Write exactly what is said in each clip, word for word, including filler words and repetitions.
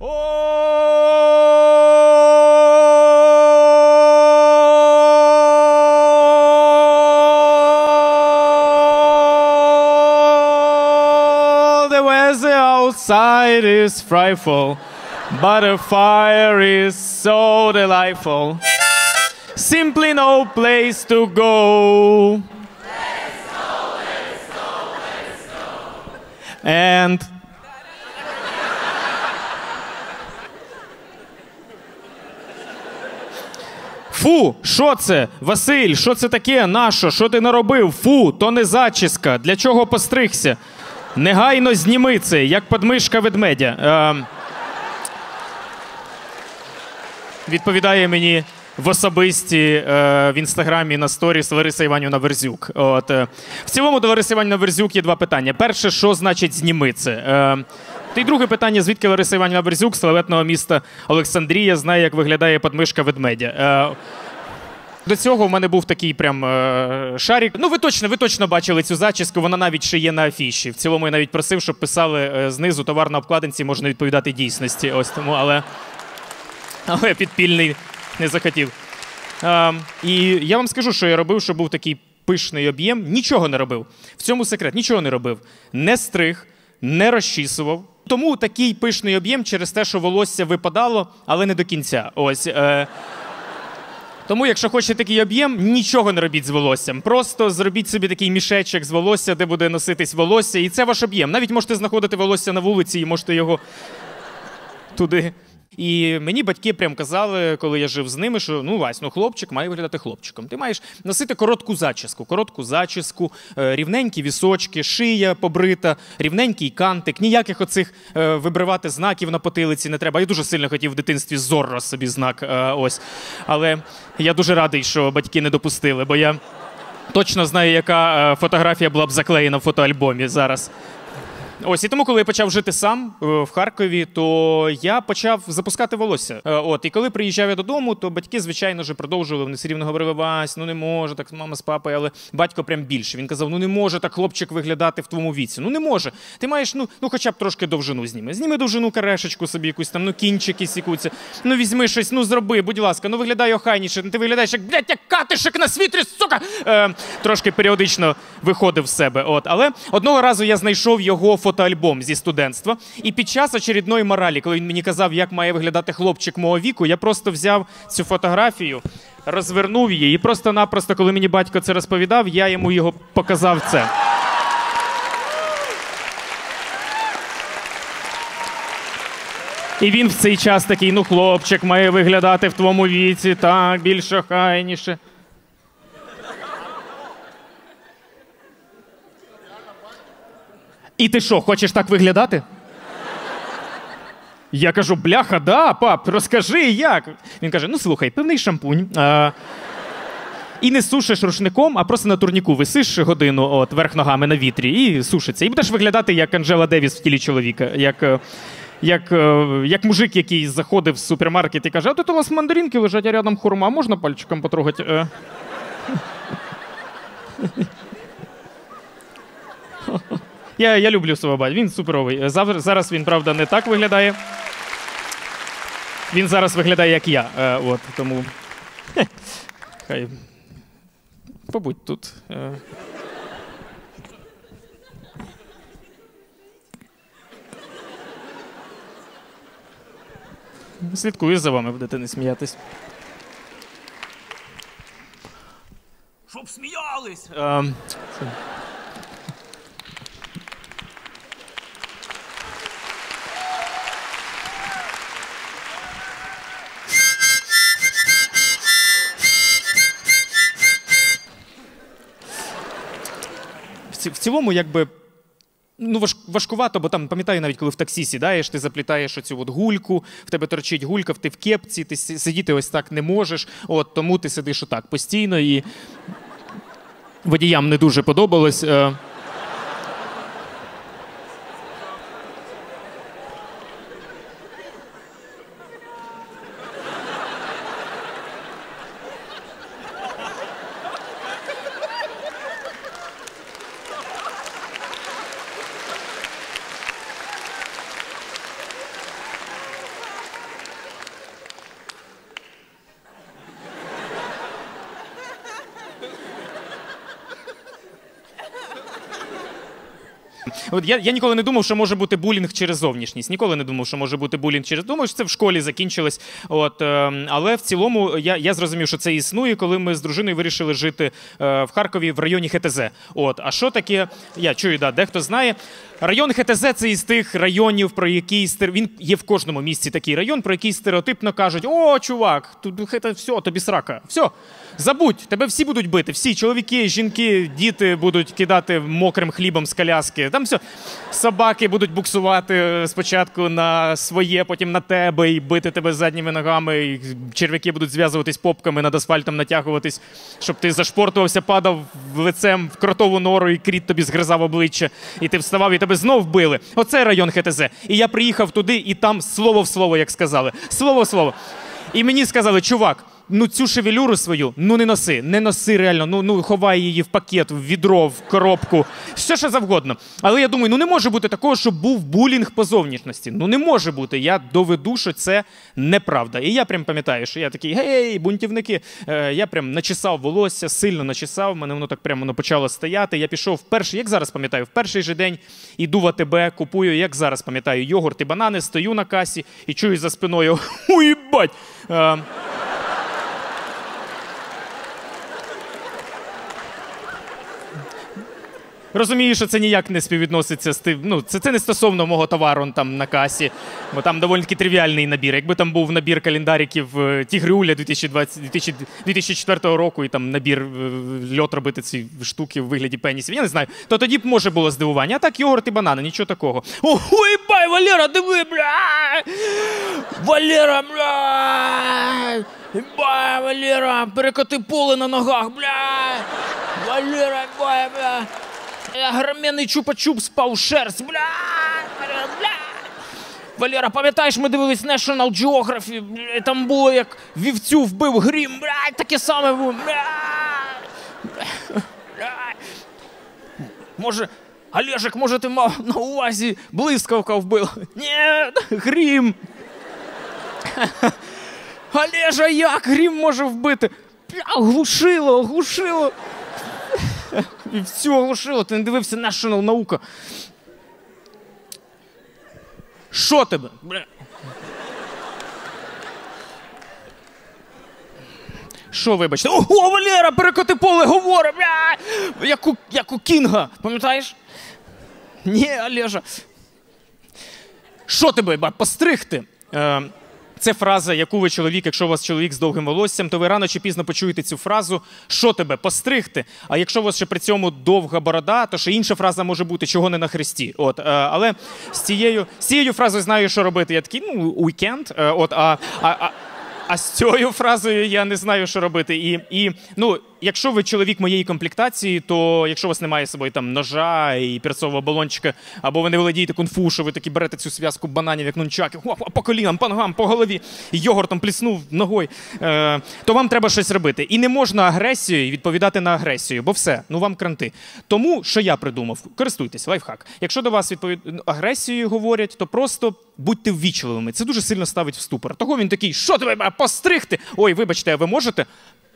The weather outside is frightful, but the fire is so delightful. Simply no place to go. Let's go, let's go, let's go. And фу, що це? Василь, що це таке? Нащо? Що ти наробив? Фу, то не зачіска. Для чого постригся? Негайно зніми це, як подмишка ведмедя. Е, відповідає мені в особисті е, в інстаграмі на сторіс Лариса Іванівна Верзюк. От, е. В цілому до Лариси Іванівни Верзюк є два питання. Перше, що значить зніми це? Е, та й друге питання, звідки Лариса Іванівна Верзюк, славетного міста Олександрія, знає, як виглядає подмишка ведмедя. Е, До цього в мене був такий прям е, шарик. Ну, ви точно, ви точно бачили цю зачіску, вона навіть ще є на афіші. В цілому я навіть просив, щоб писали е, знизу товар на обкладинці, можна відповідати дійсності. Ось тому, але, але підпільний не захотів. Е, і я вам скажу, що я робив, щоб був такий пишний об'єм. Нічого не робив. В цьому секрет. Нічого не робив. Не стриг, не розчісував. Тому такий пишний об'єм через те, що волосся випадало, але не до кінця. Ось. Е, Тому, якщо хочете такий об'єм, нічого не робіть з волоссям. Просто зробіть собі такий мішечок з волосся, де буде носитись волосся, і це ваш об'єм. Навіть можете знаходити волосся на вулиці і можете його туди. І мені батьки прям казали, коли я жив з ними, що ну, Вась, ну хлопчик має виглядати хлопчиком. Ти маєш носити коротку зачіску, коротку зачіску, рівненькі вісочки, шия побрита, рівненький кантик, ніяких оцих вибривати знаків на потилиці не треба. Я дуже сильно хотів в дитинстві Зорро собі знак, ось. Але я дуже радий, що батьки не допустили, бо я точно знаю, яка фотографія була б заклеєна в фотоальбомі зараз. Ось, і тому, коли я почав жити сам в Харкові, то я почав запускати волосся. От, і коли приїжджав я додому, то батьки, звичайно ж, продовжували, вони все рівно говорили: Вась, ну не може так мама з папою, але батько прям більше. Він казав: ну не може так хлопчик виглядати в твоєму віці. Ну не може. Ти маєш, ну, ну хоча б трошки довжину зніми. Зніми довжину, карешечку собі якусь там, ну кінчики сікуться. Ну візьми щось, ну зроби, будь ласка, ну виглядай охайніше. Ти виглядаєш як, блядь, як катишек на світрі, сука! Е, трошки періодично виходив з себе. От, але одного разу я знайшов його фотоальбом зі студентства. І під час очередної моралі, коли він мені казав, як має виглядати хлопчик мого віку, я просто взяв цю фотографію, розвернув її, і просто-напросто, коли мені батько це розповідав, я йому його показав це. І він в цей час такий: ну хлопчик має виглядати в твоєму віці, так, більш охайніше. І ти що, хочеш так виглядати? Я кажу: бляха, да, пап, розкажи, як. Він каже: ну слухай, пивний шампунь. А... І не сушиш рушником, а просто на турніку висиш годину от, верх ногами на вітрі і сушиться. І будеш виглядати як Анджела Девіс в тілі чоловіка. Як, як, як мужик, який заходив в супермаркет і каже: а тут у вас мандаринки лежать, а рядом хурма, можна пальчиком потрогати? Я, я люблю свого батька, він суперовий. Зараз він, правда, не так виглядає. Він зараз виглядає, як я. Е, от, тому хай побудь тут. Е. Слідкую за вами, будете не сміятись. Щоб сміялись! Е, В цілому, якби, ну, важ, важкувато, бо там, пам'ятаю, навіть коли в таксі сідаєш, ти заплітаєш оцю от гульку, в тебе торчить гулька, ти в кепці, ти сидіти ось так не можеш, от, тому ти сидиш отак постійно, і водіям не дуже подобалось. От я, я ніколи не думав, що може бути булінг через зовнішність. Ніколи не думав, що може бути булінг через... Думаю, що це в школі закінчилось. От, е, але в цілому я, я зрозумів, що це існує, коли ми з дружиною вирішили жити е, в Харкові в районі ХТЗ. От, а що таке? Я чую, да, дехто знає. Район ХТЗ – це із тих районів, про який... Він є в кожному місці такий район, про який стереотипно кажуть: о, чувак, тут це все, тобі срака. Все, забудь, тебе всі будуть бити. Всі, чоловіки, жінки, діти будуть кидати мокрим хлібом з коляски. Там все. Собаки будуть буксувати спочатку на своє, потім на тебе і бити тебе задніми ногами. І черв'яки будуть зв'язуватись попками, над асфальтом натягуватись, щоб ти зашпортувався, падав лицем в кротову нору і кріт тобі згризав обличчя. І ти вставав, і тебе знов били. Оце район ХТЗ. І я приїхав туди, і там слово в слово, як сказали. Слово в слово. І мені сказали: чувак, ну цю шевелюру свою, ну не носи, не носи реально, ну, ну ховай її в пакет, в відро, в коробку, все що завгодно. Але я думаю, ну не може бути такого, щоб був булінг по зовнішності. Ну не може бути, я доведу, що це неправда. І я прям пам'ятаю, що я такий: гей, бунтівники, е, я прям начесав волосся, сильно начесав, мене воно так прямо воно почало стояти. Я пішов в перший, як зараз пам'ятаю, в перший же день іду в АТБ, купую, як зараз пам'ятаю, йогурт і банани, стою на касі і чую за спиною: уїбать! Е, Розумію, що це ніяк не співвідноситься з тим, ну, це, це не стосовно мого товару там на касі, бо там доволі таки тривіальний набір. Якби там був набір календариків Тігрюля дві тисячі четвертого року і там набір льот робити ці штуки в вигляді пенісів, я не знаю, то тоді б може було здивування. А так йогурт і банани, нічого такого. Ой, бай, Валера, диви, бля! Валера, бля! Бай, Валера, перекоти поле на ногах, бля! Валера, бай, бля! Огроменний чупа-чуп спав у шерсть, бля, бля, бля. Валера, пам'ятаєш, ми дивились National Geography, бля, там було, як вівцю вбив грім, бля, таке саме було, бля, бля, бля. Може, Олежик, може ти мав на увазі блискавка вбив? Ні, грім. Олежа, як грім може вбити? Бля, оглушило, оглушило. І все оглушило, ти не дивився National наука. Що тебе? Бля. Що, вибачте? Ого, Валера, перекоти поле, говори, бля! Як у, як у Кінга, пам'ятаєш? Ні, Олежа. Що тебе, ба, постригти? Е, Це фраза, яку ви чоловік, якщо у вас чоловік з довгим волоссям, то ви рано чи пізно почуєте цю фразу: що тебе, постригти? А якщо у вас ще при цьому довга борода, то ще інша фраза може бути: чого не на хресті. От, але з цією, з цією фразою знаю, що робити. Я такий: ну, уікенд. От, а, а, а, а з цією фразою я не знаю, що робити. І, і ну, якщо ви чоловік моєї комплектації, то якщо у вас немає з собою там ножа і перцового балончика, або ви не володієте кунг-фу, що ви таки берете цю зв'язку бананів, як нунчаки, по колінам, по ногам, по голові, і йогуртом пліснув ногою, е, то вам треба щось робити. І не можна агресією відповідати на агресію, бо все, ну вам кранти. Тому, що я придумав, користуйтесь, лайфхак. Якщо до вас відповід... агресією говорять, то просто будьте ввічливими. Це дуже сильно ставить в ступор. Того він такий: що тебе, постригти? Ой, вибачте, а ви можете?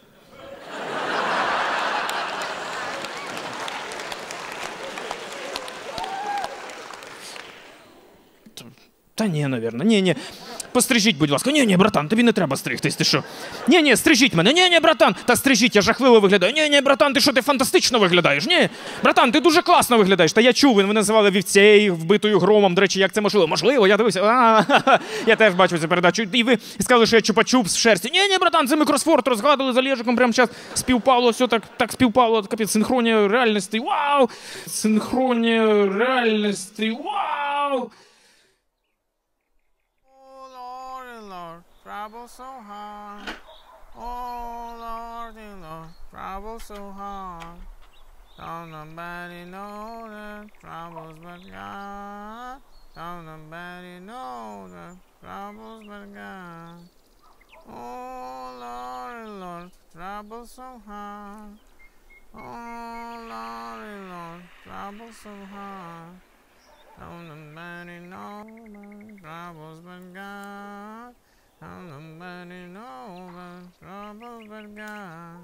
Та ні, навірно. Ні, ні. Пострижіть, будь ласка. Ні, ні, братан, тобі не треба стригтись, ти що? Ні, ні, стрижіть мене. Ні, ні, братан. Та стрижіть, я жахливо виглядаю. Ні, ні, братан, ти що, ти фантастично виглядаєш? Ні, братан, ти дуже класно виглядаєш. Та я чув, ви називали вівцею вбитою громом. До речі, як це можливо? Можливо, я дивився. А, я теж бачу цю передачу. І ви сказали, що я чупа-чуп з шерсті. Ні, ні, братан, це ми кросфорд розгадували з Олежиком. Прямо зараз співпало, все так, так співпало. Капець, синхронія реальності. Вау! Синхронія реальності. Вау! Trouble so hard, oh Lordy Lord, trouble so hard. Don't nobody know that troubles but God. Don't nobody know that troubles but God. Oh Lordy Lord, trouble so hard. Oh Lordy Lord, trouble so hard. Don't nobody know that troubles but God. Don't nobody know about trouble but God.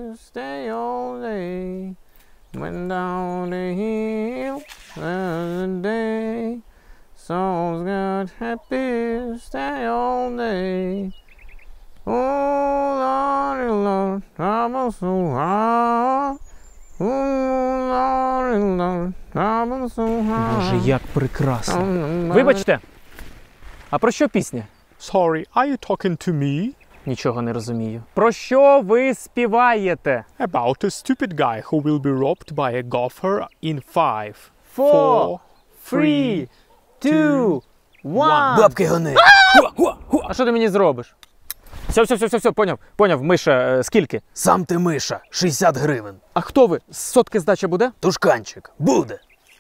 stay all day. Went down the hill the other day. Souls got happy, stay all day. Oh, Lord, Lord, trouble so hard. Oh, Lord, Lord, trouble so hard. Боже, як прекрасно. Вибачте, а про що пісня? Sorry, are you talking to me? Нічого не розумію. Про що ви співаєте? About a stupid guy who will be robbed by a gopher in five, Four, three, two, one. Бабки гони. А що ти мені зробиш? Все, все, все, все, все, поняв, поняв, Миша, е, скільки? Сам ти миша, шістдесят гривень. А хто ви? З сотки здача буде? Тушканчик, буде.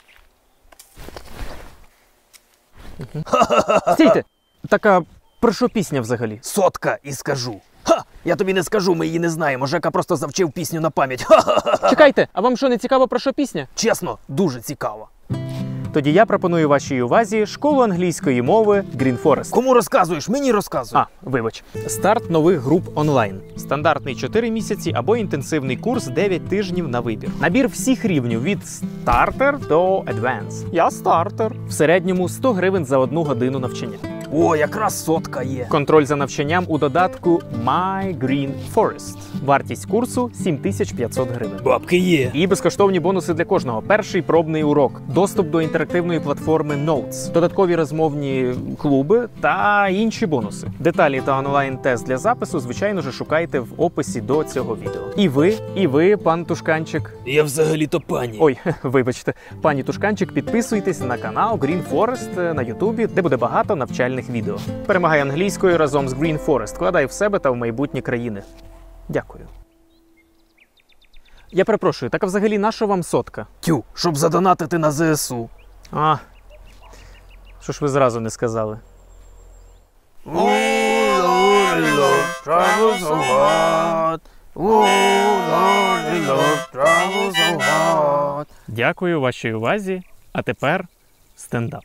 Стійте! Так, а про що пісня взагалі? Сотка і скажу. Ха! Я тобі не скажу, ми її не знаємо. Жека просто завчив пісню на пам'ять. Ха-ха-ха! Чекайте, а вам що, не цікаво, про що пісня? Чесно, дуже цікаво. Тоді я пропоную вашій увазі школу англійської мови Green Forest. Кому розказуєш? Мені розказуй. А, вибач. Старт нових груп онлайн. Стандартний чотири місяці або інтенсивний курс дев'ять тижнів на вибір. Набір всіх рівнів від стартер до advanced. Я стартер. В середньому сто гривень за одну годину навчання. О, якраз сотка є. Контроль за навчанням у додатку My Green Forest. Вартість курсу сім тисяч п'ятсот гривень. Бабки є. І безкоштовні бонуси для кожного. Перший пробний урок, доступ до інтерактивної платформи Notes, додаткові розмовні клуби та інші бонуси. Деталі та онлайн-тест для запису, звичайно ж, шукайте в описі до цього відео. І ви, і ви, пан Тушканчик. Я взагалі-то пані. Ой, вибачте, пані Тушканчик, підписуйтесь на канал Green Forest на Ютубі, де буде багато навчальних відео. Перемагай англійською разом з Green Forest. Вкладай в себе та в майбутні країни. Дякую. Я перепрошую, так а взагалі нащо вам сотка? Тю, щоб задонатити на ЗСУ. А, що ж ви зразу не сказали? Дякую вашій увазі, а тепер стендап.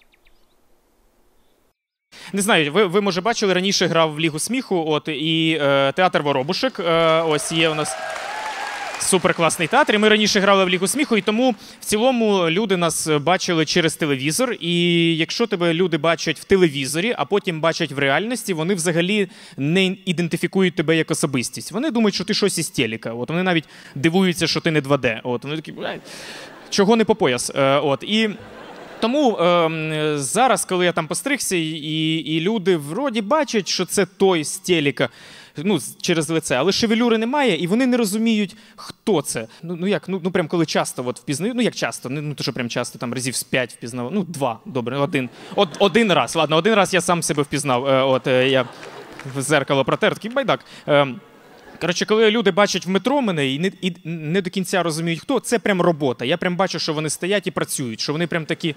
Не знаю, ви, ви може бачили, раніше грав в Лігу сміху, от, і е, театр Воробушек, е, ось є у нас суперкласний театр, і ми раніше грали в Лігу сміху, і тому в цілому люди нас бачили через телевізор, і якщо тебе люди бачать в телевізорі, а потім бачать в реальності, вони взагалі не ідентифікують тебе як особистість. Вони думають, що ти щось із телека, от, вони навіть дивуються, що ти не два де, от, вони такі, чого не по пояс, е, от, і... Тому е, зараз, коли я там постригся, і, і люди вроді бачать, що це той з телека, ну, через лице, але шевелюри немає, і вони не розуміють, хто це. Ну, ну як, ну, ну прям коли часто от впізнають, ну як часто, ну то, що прям часто, там разів з п'ять впізнав, ну два, добре, один. От, один раз, ладно, один раз я сам себе впізнав, е, от, е, я в зеркало протер, такий байдак. Е, Коротше, коли люди бачать в метро мене і не, і не до кінця розуміють, хто, це прям робота. Я прям бачу, що вони стоять і працюють, що вони прям такі...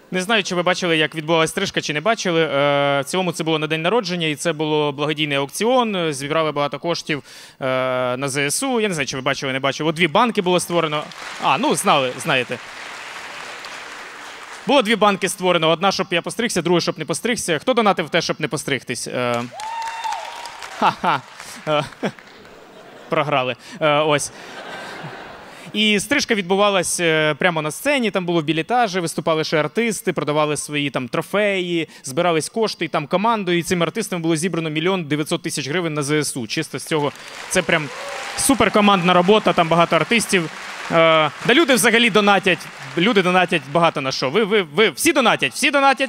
Не знаю, чи ви бачили, як відбувалася стрижка, чи не бачили. Е, в цілому це було на день народження, і це було благодійний аукціон. Зібрали багато коштів е, на зе ес у. Я не знаю, чи ви бачили, не бачили. От дві банки було створено. А, ну, знали, знаєте. Було дві банки створено. Одна, щоб я постригся, друга, щоб не постригся. Хто донатив те, щоб не постригтись? Е, ха-ха. Е, програли. Е, ось. І стрижка відбувалася прямо на сцені, там було білетажі, виступали ще артисти, продавали свої там трофеї, збирались кошти, і там командою, і цим артистам було зібрано мільйон дев'ятсот тисяч гривень на зе ес у. Чисто з цього, це прям суперкомандна робота, там багато артистів. Е, да люди взагалі донатять, люди донатять багато на що. Ви, ви, ви, всі донатять, всі донатять?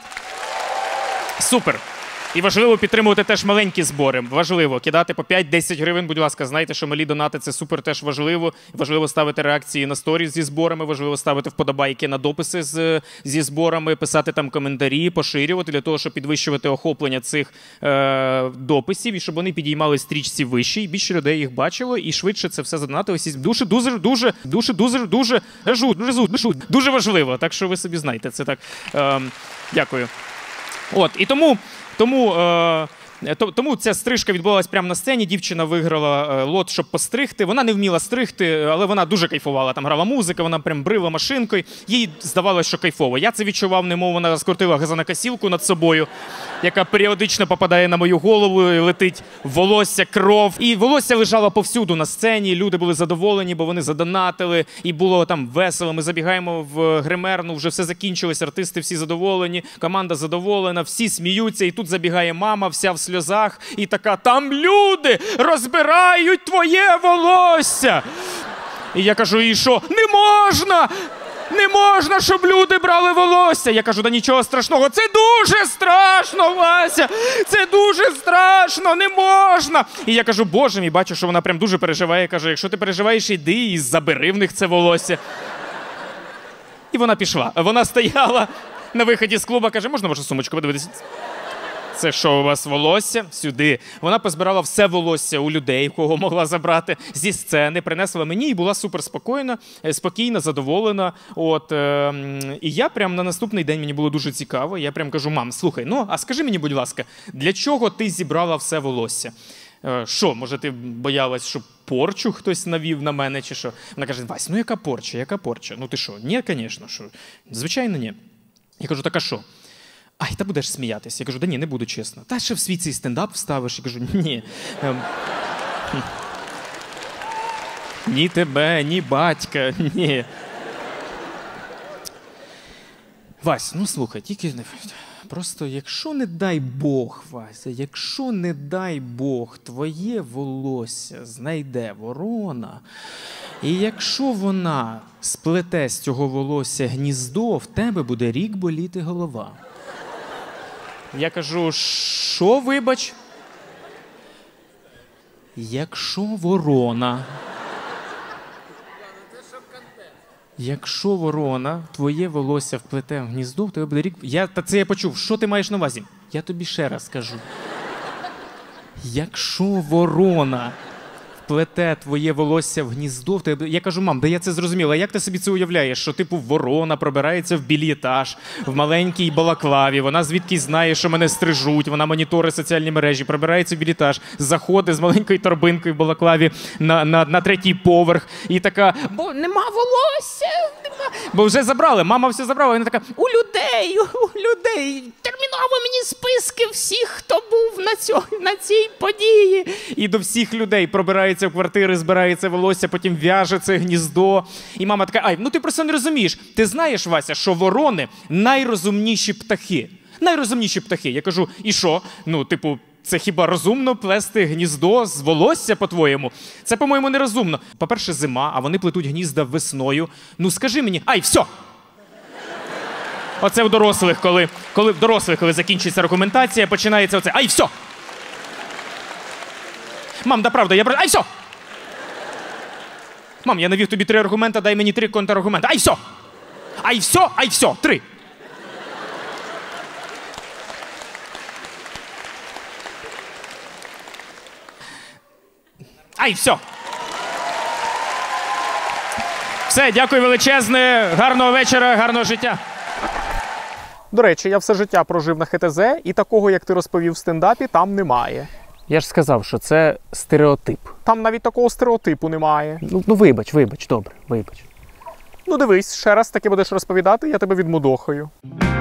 Супер. І важливо підтримувати теж маленькі збори. Важливо кидати по п'ять-десять гривень, будь ласка. Знайте, що малі донати – це супер теж важливо. Важливо ставити реакції на сторіс зі зборами, важливо ставити вподобайки на дописи з, зі зборами, писати там коментарі, поширювати для того, щоб підвищувати охоплення цих е, дописів і щоб вони підіймали стрічці вище, і більше людей їх бачило, і швидше це все задонатилося. Дуже, дуже, дуже, дуже, дуже, дуже, дуже, дуже, дуже важливо. Так що ви собі знаєте, це так. Е, дякую. От, і тому... Тому, е, тому ця стрижка відбувалась прямо на сцені, дівчина виграла е, лот, щоб постригти. Вона не вміла стригти, але вона дуже кайфувала. Там грала музика, вона прям брила машинкою. Їй здавалося, що кайфово. Я це відчував, немов вона розкрутила газонокосілку над собою, яка періодично попадає на мою голову, і летить волосся, кров. І волосся лежало повсюду на сцені, люди були задоволені, бо вони задонатили, і було там весело. Ми забігаємо в гримерну, вже все закінчилось, артисти всі задоволені, команда задоволена, всі сміються, і тут забігає мама, вся в сльозах, і така: там люди розбирають твоє волосся. І я кажу: і що? Не можна! Не можна, щоб люди брали волосся. Я кажу: да нічого страшного. Це дуже страшно, Вася. Це дуже страшно, не можна. І я кажу: боже мій, бачу, що вона прям дуже переживає. Я кажу: якщо ти переживаєш, іди і забери в них це волосся. І вона пішла. Вона стояла на виході з клубу, каже: можна вашу сумочку подивитися? Це що, у вас волосся? Сюди. Вона позбирала все волосся у людей, кого могла забрати зі сцени, принесла мені і була супер спокійна, спокійна, задоволена. От, е, і я прям на наступний день, мені було дуже цікаво, я прям кажу: мам, слухай, ну, а скажи мені, будь ласка, для чого ти зібрала все волосся? Е, що, може, ти боялась, щоб порчу хтось навів на мене, чи що? Вона каже: Вась, ну яка порча, яка порча? Ну ти що? Ні, звісно, що. Звичайно, ні. Я кажу: так а що? Ай, та будеш сміятися. Я кажу: да ні, не буду, чесно. Та ще в свій цей стендап вставиш. Я кажу: ні. Ем... Ні тебе, ні батька, ні. Вась, ну слухай, тільки... Просто якщо, не дай Бог, Вася, якщо, не дай Бог, твоє волосся знайде ворона, і якщо вона сплете з цього волосся гніздо, в тебе буде рік боліти голова. Я кажу: що, вибач? Якщо ворона... Якщо ворона твоє волосся вплете в гніздо, в тебе буде рік... Я, та це я почув. Що ти маєш на увазі? Я тобі ще раз кажу. Якщо ворона вплете твоє волосся в гніздо, в тебе... Я кажу: мам, да я це зрозуміла. Як ти собі це уявляєш? Що, типу, ворона пробирається в білетаж, в маленькій балаклаві, вона звідки знає, що мене стрижуть, вона моніторить соціальні мережі, пробирається в білетаж, заходить з маленькою торбинкою в балаклаві на, на, на третій поверх і така: бо нема волосся, нема. Бо вже забрали, мама все забрала. І вона така: у людей, у людей, терміново мені списки всіх, хто був на, цьо, на цій події. І до всіх людей пробирається в квартири, збирається волосся, потім в'яже це гніздо. І мама така: ай, ну ти просто не розумієш. Ти знаєш, Вася, що ворони найрозумніші птахи. Найрозумніші птахи. Я кажу: і що? Ну, типу, це хіба розумно плести гніздо з волосся, по-твоєму? Це, по-моєму, нерозумно. По-перше, зима, а вони плетуть гнізда весною. Ну, скажи мені... Ай, все! Оце в дорослих, коли, коли в дорослих, коли закінчується аргументація, починається оце: ай, все! Мам, да правда, я... Ай, все! Мам, я навів тобі три аргумента, дай мені три контраргумента. Ай, все! Ай, все! Ай, все! Три! Ай, все! Все, дякую величезне, гарного вечора, гарного життя. До речі, я все життя прожив на ХТЗ, і такого, як ти розповів в стендапі, там немає. Я ж сказав, що це стереотип. Там навіть такого стереотипу немає. Ну, ну вибач, вибач, добре, вибач. Ну дивись, ще раз таки будеш розповідати, я тебе відмудохаю.